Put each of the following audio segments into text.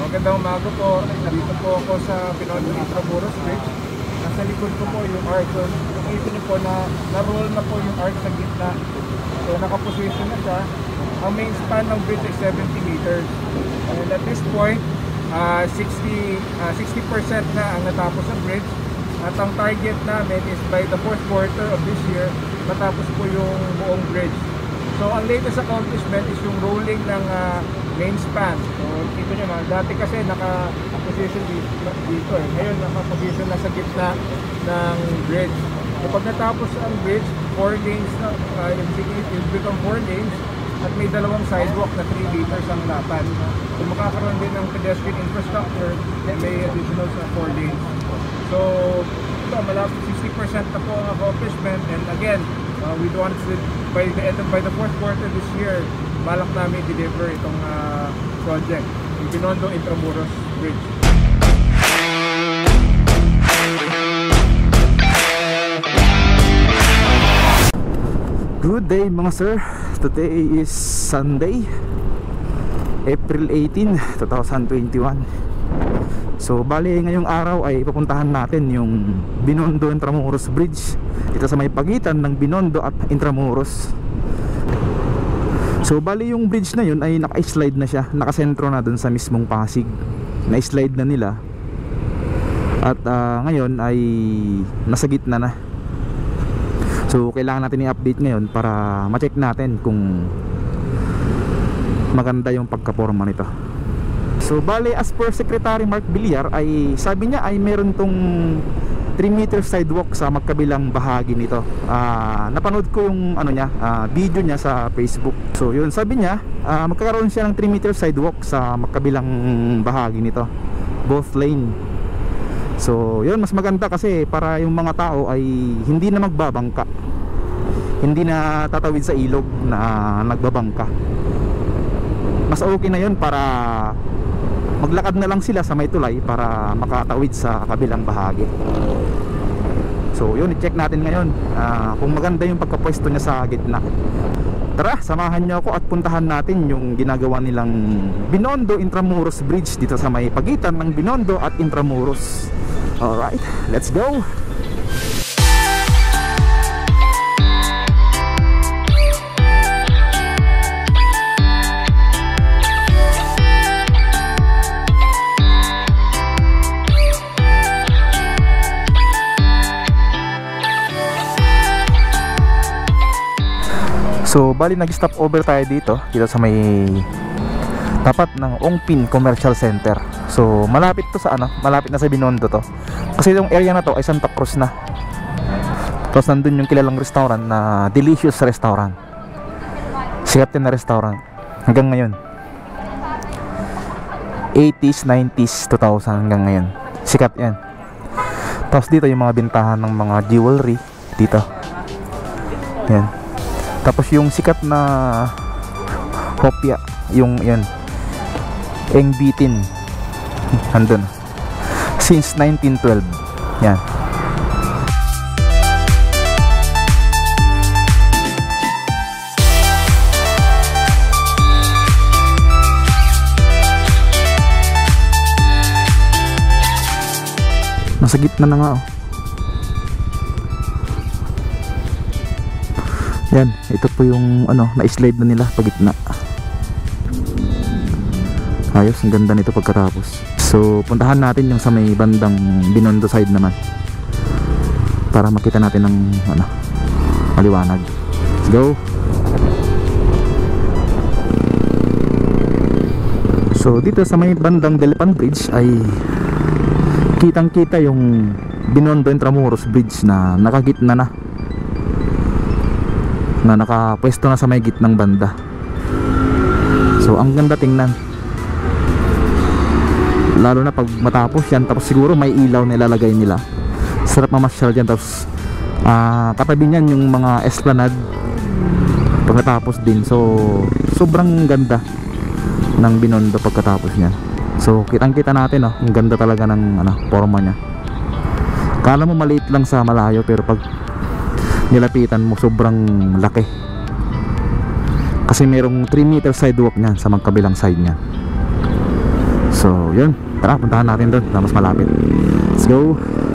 magandang umaga po. Nandito po ako sa Binondo Intramuros Bridge. Nasa likod ko po yung arch. So, nakikita niyo po na na-roll na po yung arch sa gitna. So, nakaposition na siya. Ang main span ng bridge ay 70 meters. And at this point, 60% na ang natapos ng bridge. At ang target namin is by the fourth quarter of this year, matapos po yung buong bridge. So, ang latest accomplishment is yung rolling ng main span. So, kita nyo naman, dati kasi naka-position dito eh. Ngayon, naka-position na sa gitna ng bridge. So, pag natapos ang bridge, 4 lanes na, it become 4 lanes at may dalawang sidewalk na 3 meters ang lapan. So, makakaroon din ng pedestrian infrastructure, may additional sa 4 lanes. So, ito, malapit 60% na po ang accomplishment. And again, we want to, by the fourth quarter this year, balak namin deliver itong project, yung Binondo Intramuros Bridge. Good day mga sir. Today is Sunday, April 18, 2021. So bali ngayong araw ay pupuntahan natin yung Binondo Intramuros Bridge dito sa may pagitan ng Binondo at Intramuros. So bali yung bridge na yun ay naka-slide na siya, nakasentro na dun sa mismong Pasig. Na-slide na nila. At ngayon ay nasa gitna na. So kailangan natin i-update ngayon para ma-check natin kung maganda yung pagkaporma nito. So bali as per Secretary Mark Villar ay sabi niya ay meron tong 3 meter sidewalk sa magkabilang bahagi nito. Napanood ko yung video niya sa Facebook. So yun, sabi niya magkakaroon siya ng 3 meter sidewalk sa magkabilang bahagi nito, both lane. So yun, mas maganda kasi para yung mga tao ay hindi na magbabangka, hindi na tatawid sa ilog na nagbabangka. Mas okay na yun para maglakad na lang sila sa may tulay para makatawid sa kabilang bahagi. So yun, i-check natin ngayon kung maganda yung pagkapwesto niya sa gitna. Tara, samahan niyo ako at puntahan natin yung ginagawa nilang Binondo Intramuros Bridge dito sa may pagitan ng Binondo at Intramuros. Alright, let's go! So bali nag-stop over tayo dito sa may tapat ng Ongpin Commercial Center. So malapit to sa malapit na sa Binondo to. Kasi yung area na to ay Santa Cruz na. Tapos nandun yung kilalang restaurant na Delicious Restaurant. Sikat din na restaurant hanggang ngayon. 80s, 90s, 2000 hanggang ngayon. Sikat yan. Tapos dito yung mga bintahan ng mga jewelry dito. Yan. Tapos yung sikat na hopya, yung yan Eng Bitin, andun since 1912. Yan. Nasa gitna na nga Yan, ito po yung na-slide na nila pag gitna. Ayos, ang ganda nito pagkatapos. So, puntahan natin yung sa may bandang Binondo side naman para makita natin ng maliwanag. Let's go. So, dito sa may bandang Delipan Bridge ay kitang-kita yung Binondo Intramuros Bridge na nakagitna na nakapwesto na sa may gitnang banda. So ang ganda tingnan, lalo na pag matapos yan. Tapos siguro may ilaw na ilalagay nila. Sarap mamasyal dyan. Tapos katabi niyan yung mga esplanade pagkatapos din. So sobrang ganda ng Binondo pagkatapos niyan. So kitang kita natin ang ganda talaga ng forma niya. Kala mo maliit lang sa malayo, pero pag nilapitan mo sobrang laki. Kasi merong 3 meter sidewalk niyan sa magkabilang side niya. So yun, tara puntahan natin doon na mas malapit. Let's go.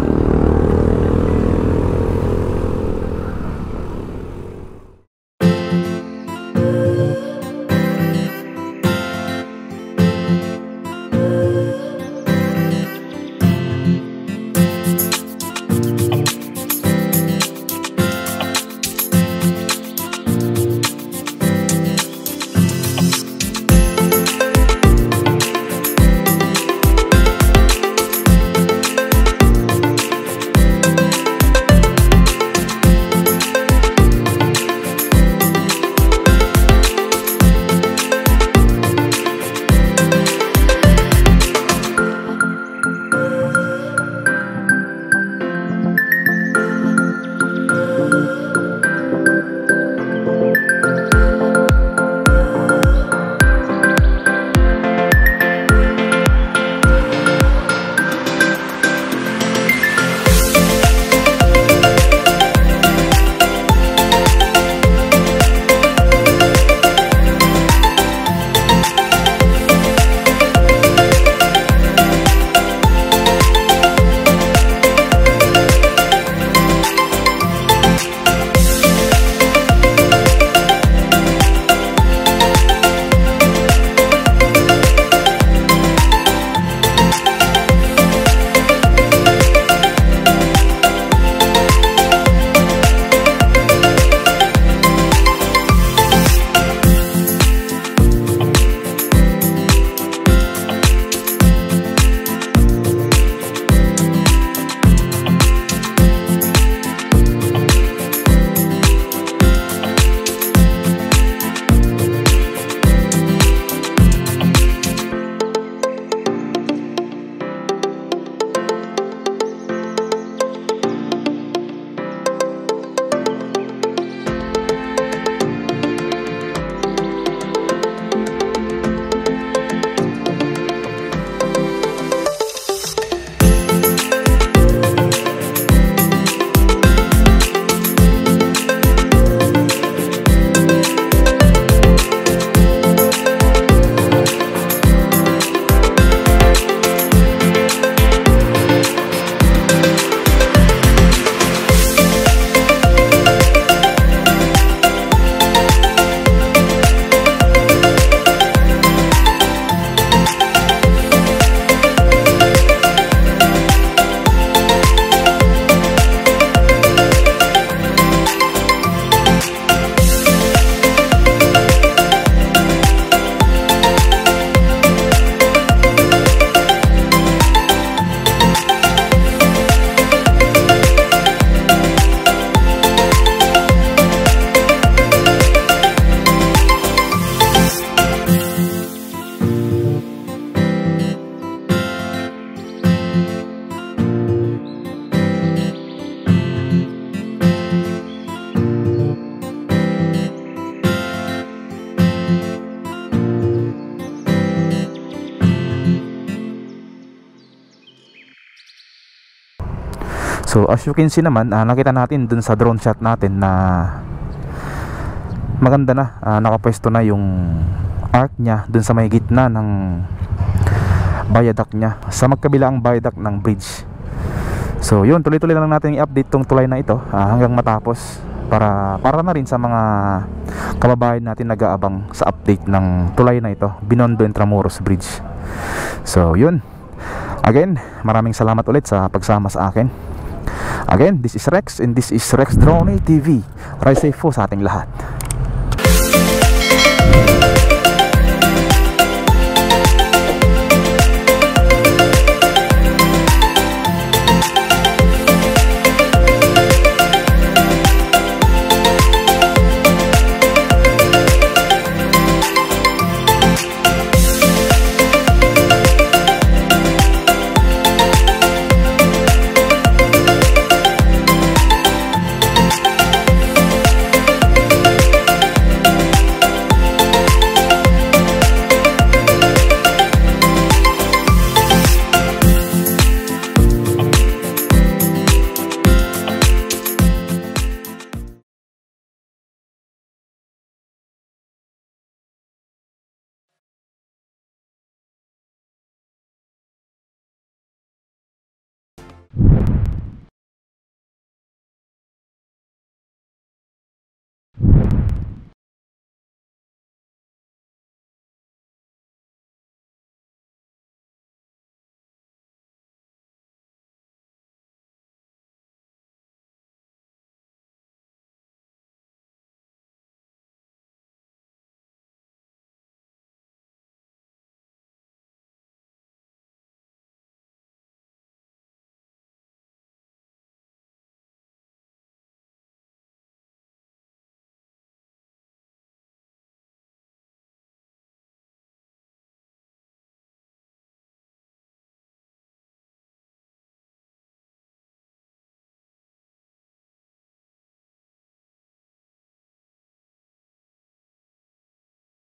So as you can see naman, nakita natin dun sa drone shot natin na maganda na, nakapwesto na yung arc nya dun sa may gitna ng viaduct nya, sa magkabilang viaduct ng bridge. So yun, tuloy-tuloy lang natin i-update tong tulay na ito hanggang matapos, para na rin sa mga kababayan natin nag-aabang sa update ng tulay na ito, Binondo Intramuros Bridge. So yun, again, maraming salamat ulit sa pagsama sa akin. Again, this is Rex and this is Rex Drone TV. Ride safe po sa ating lahat.